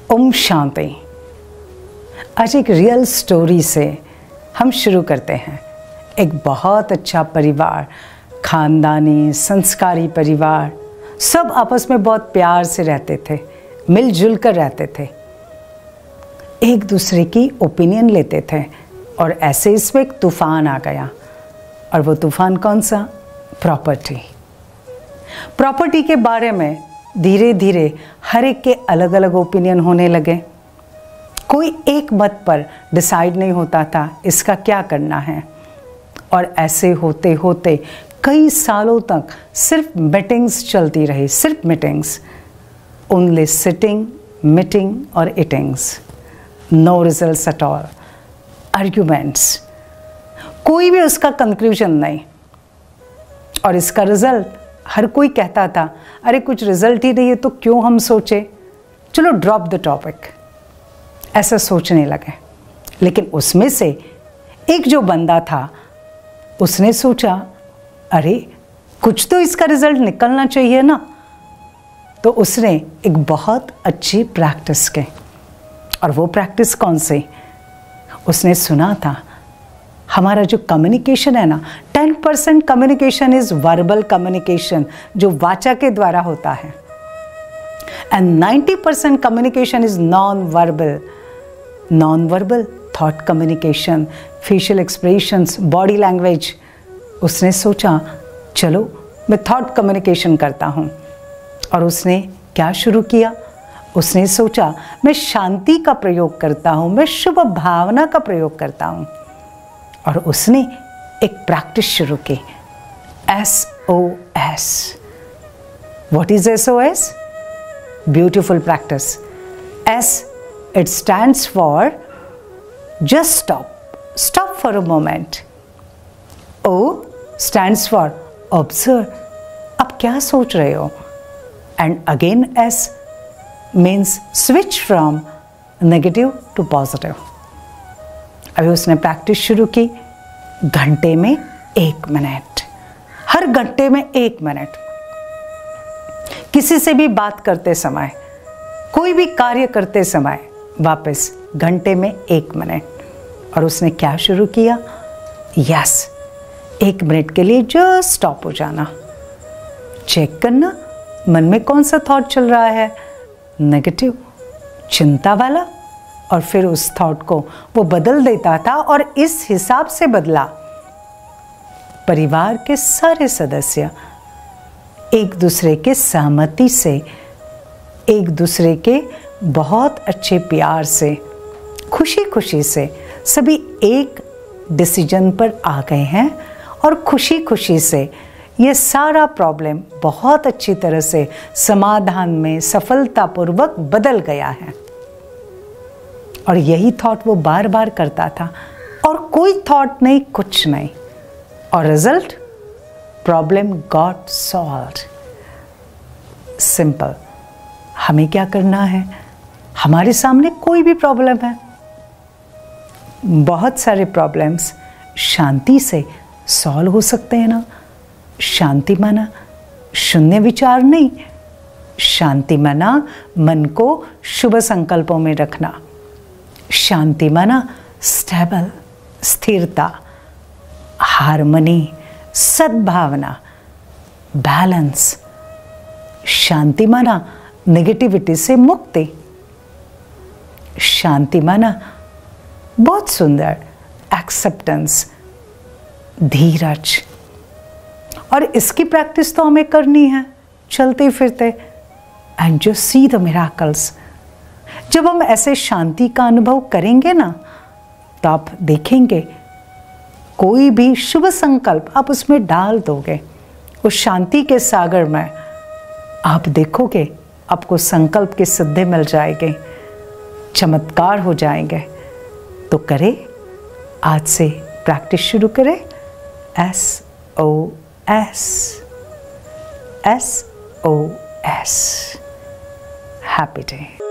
ओम शांति। आज एक real story से हम शुरू करते हैं। एक बहुत अच्छा परिवार, खानदानी संस्कारी परिवार, सब आपस में बहुत प्यार से रहते थे, मिलजुल कर रहते थे, एक दूसरे की ओपिनियन लेते थे। और ऐसे इसमें एक तूफान आ गया। और वो तूफान कौन सा? प्रॉपर्टी के बारे में धीरे धीरे हर एक के अलग अलग ओपिनियन होने लगे। कोई एक मत पर डिसाइड नहीं होता था इसका क्या करना है। और ऐसे होते होते कई सालों तक सिर्फ मीटिंग्स चलती रही, सिर्फ मीटिंग्स, ओनली सिटिंग, मीटिंग और eatings, no results at all, arguments, कोई भी उसका कंक्लूजन नहीं। और इसका रिजल्ट हर कोई कहता था, अरे कुछ रिजल्ट ही नहीं है तो क्यों हम सोचे, चलो ड्रॉप द टॉपिक, ऐसा सोचने लगे। लेकिन उसमें से एक जो बंदा था उसने सोचा, अरे कुछ तो इसका रिजल्ट निकलना चाहिए ना। तो उसने एक बहुत अच्छी प्रैक्टिस की। और वो प्रैक्टिस कौन सी? उसने सुना था हमारा जो कम्युनिकेशन है ना, 10% कम्युनिकेशन इज वर्बल कम्युनिकेशन, जो वाचा के द्वारा होता है, and 90% communication is non verbal thought communication, facial expressions, body language. उसने सोचा चलो मैं थॉट कम्युनिकेशन करता हूँ। और उसने क्या शुरू किया? उसने सोचा मैं शांति का प्रयोग करता हूँ, मैं शुभ भावना का प्रयोग करता हूँ। और उसने एक प्रैक्टिस शुरू की, SOS। What is SOS? Beautiful practice. S, it stands for just stop. Stop for a moment. O stands for observe. अब क्या सोच रहे हो? And again S means switch from negative to positive. अभी उसने प्रैक्टिस शुरू की, घंटे में 1 मिनट, हर घंटे में 1 मिनट। किसी से भी बात करते समय, कोई भी कार्य करते समय, वापस घंटे में 1 मिनट। और उसने क्या शुरू किया? यस, 1 मिनट के लिए जस्ट स्टॉप हो जाना, चेक करना मन में कौन सा थॉट चल रहा है, नेगेटिव, चिंता वाला। और फिर उस थॉट को वो बदल देता था। और इस हिसाब से बदला, परिवार के सारे सदस्य एक दूसरे के सहमति से, एक दूसरे के बहुत अच्छे प्यार से, खुशी खुशी से सभी एक डिसीजन पर आ गए हैं। और खुशी खुशी से ये सारा प्रॉब्लम बहुत अच्छी तरह से समाधान में सफलतापूर्वक बदल गया है। और यही थॉट वो बार बार करता था। और कोई थॉट नहीं, कुछ नहीं। और result, problem got solved. Simple. हमें क्या करना है? हमारे सामने कोई भी प्रॉब्लम है, बहुत सारे प्रॉब्लम्स शांति से सॉल्व हो सकते हैं ना। शांति माना शून्य विचार नहीं, शांति माना मन को शुभ संकल्पों में रखना, शांति माना स्टेबल, स्थिरता, हार्मनी, सद्भावना, बैलेंस। शांति माना नेगेटिविटी से मुक्ति। शांति माना बहुत सुंदर एक्सेप्टेंस, धीरज। और इसकी प्रैक्टिस तो हमें करनी है चलते फिरते। And just see the miracles. जब हम ऐसे शांति का अनुभव करेंगे ना, तो आप देखेंगे कोई भी शुभ संकल्प आप उसमें डाल दोगे, उस शांति के सागर में, आप देखोगे आपको संकल्प की सिद्धि मिल जाएगी, चमत्कार हो जाएंगे। तो करें, आज से प्रैक्टिस शुरू करें। SOS, SOS। Happy day.